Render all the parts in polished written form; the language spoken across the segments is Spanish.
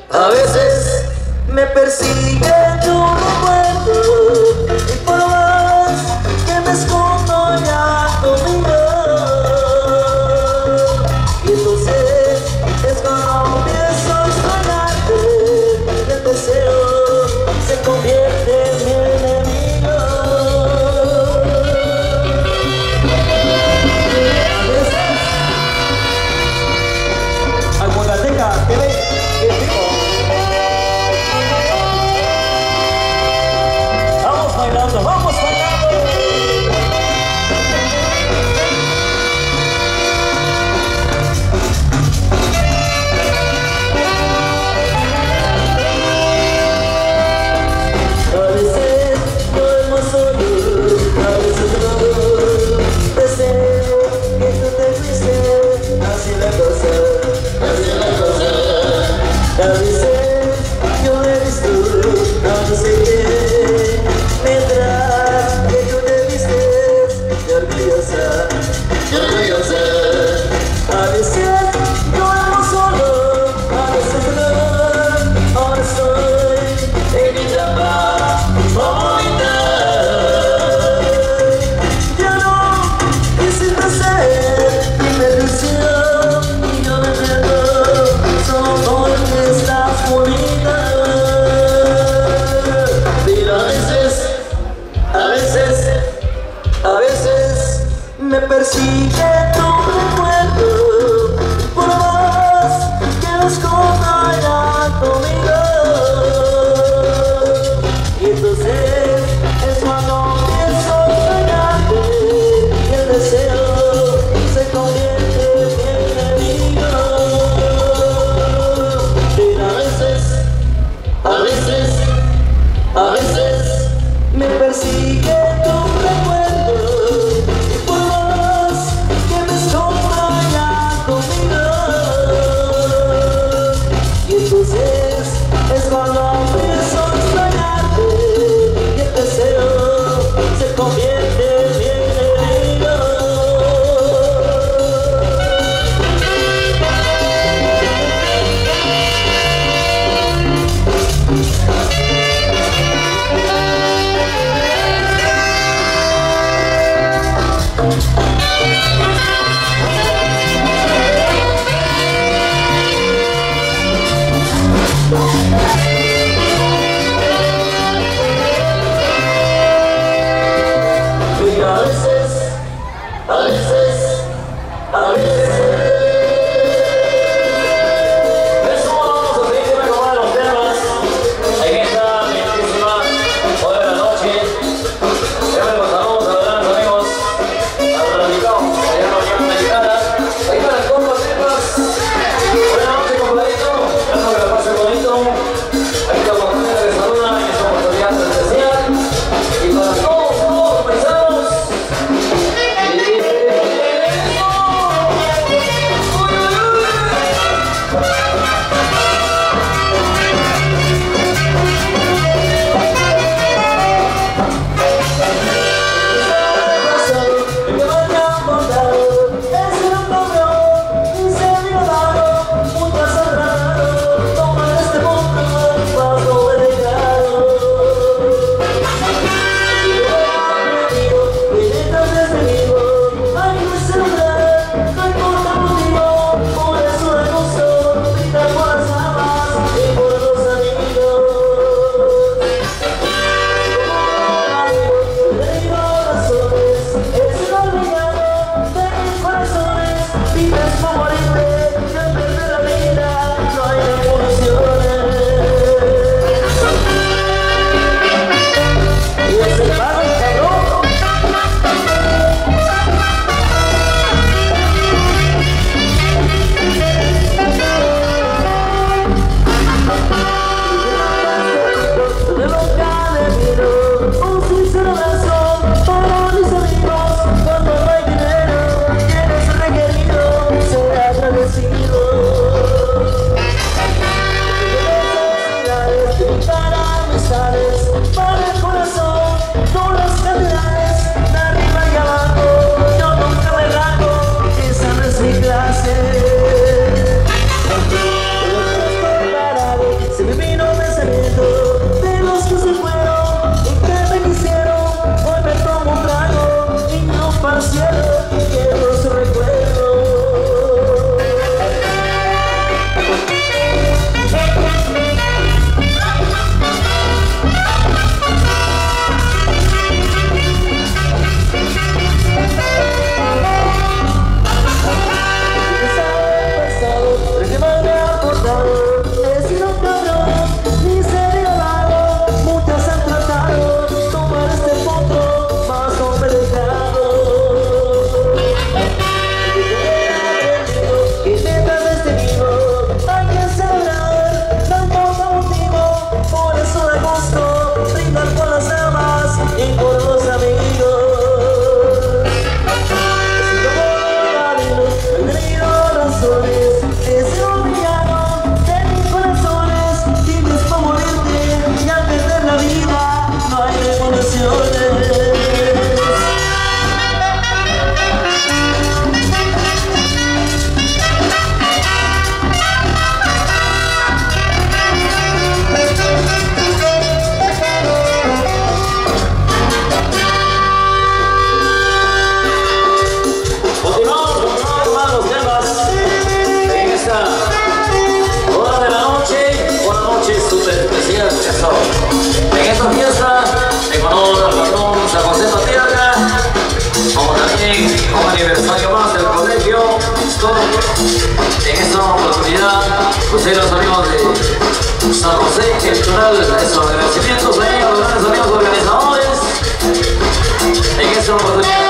A veces me persigue tu recuerdo y por más que me escondo ya conmigo. Y entonces es cuando empiezo a extrañarte y el deseo se convierte en mi enemigo. A veces Aguanateca TV, qué rico. Vamos bailando, vamos bailando. A veces duermo solo, a veces no. Deseo que tú te fuiste, así la cosa, así la cosa. A veces yo he visto, no sé qué, mientras que tú te vistes, qué orgullosa, qué orgullosa. A veces yo amo solo, a veces no. Ahora estoy en mi cama favorita. Ya no quisiste ser mi ilusión y yo me pierdo solo porque estás bonita. Pero a veces me persigue tu recuerdo por más que lo esconda ya conmigo. Y entonces es cuando empiezo a extrañarte y el deseo se convierte en mi enemigo. Pero a veces me persigue tu recuerdo y por más que me esconda ya conmigo. Y entonces es cuando empiezo a extrañarte y el deseo se convierte en mi enemigo. Y a veces eso vamos a seguir con uno de los temas en esta bellísima hora de la noche. Siempre los saludos a los grandes amigos radicado allá en la Unión Americana. Ahí para el compas, temas. Buenas noches, compadrito. Espero que la pasen bonito. oportunidad. Ustedes los amigos de San José, el Toral, esos agradecimientos ahí a los grandes amigos organizadores en esta oportunidad.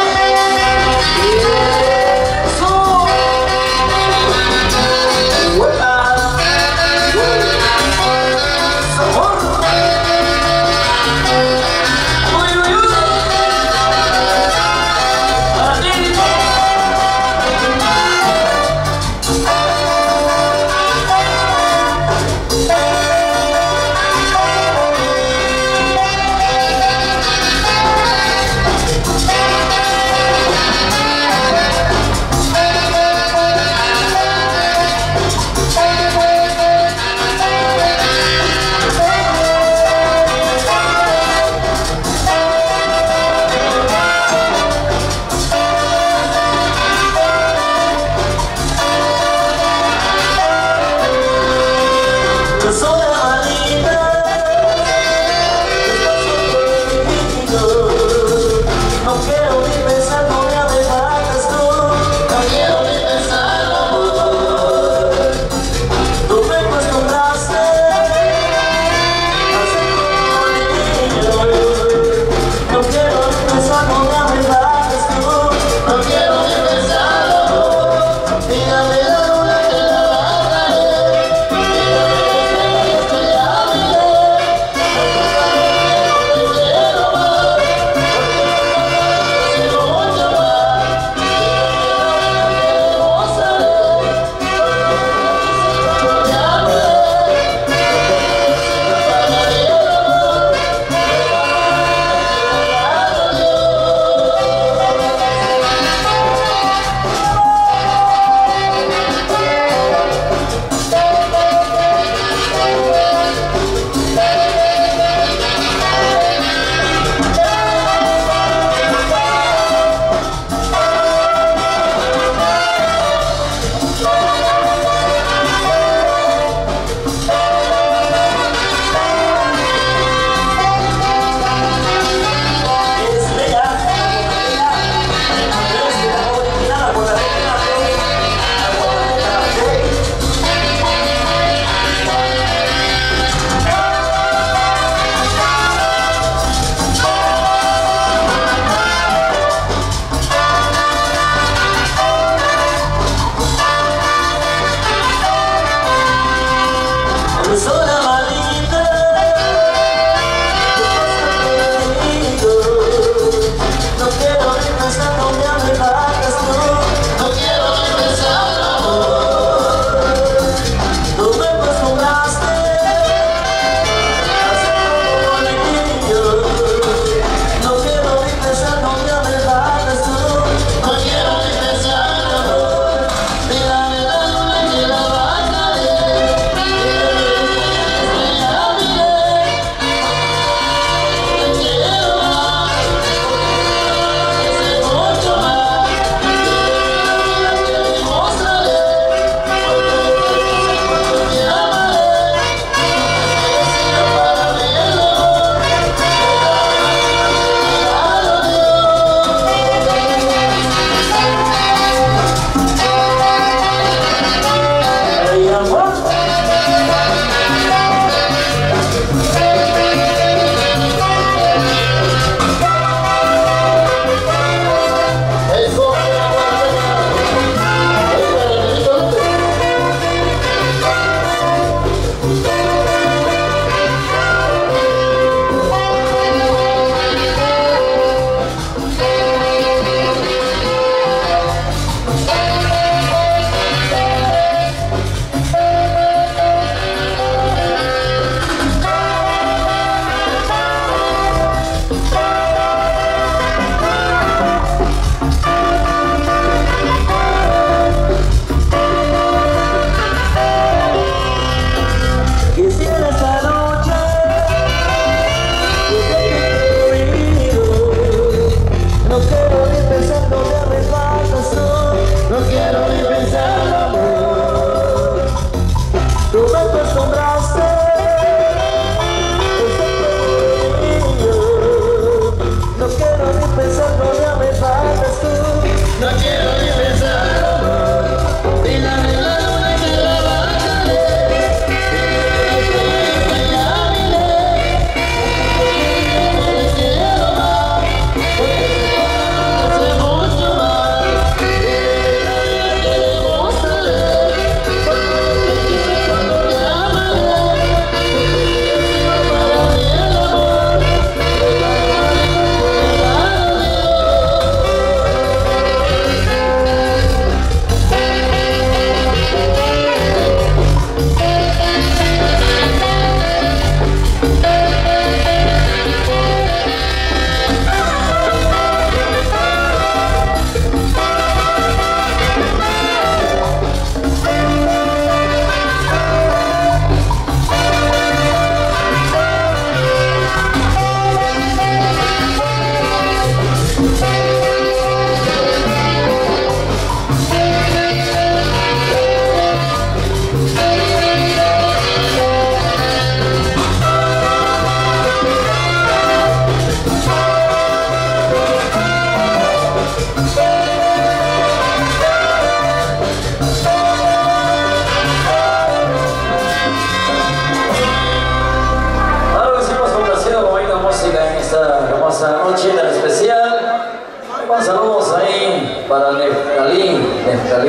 No quiero ni pensarlo, amor. Tú me acostumbras.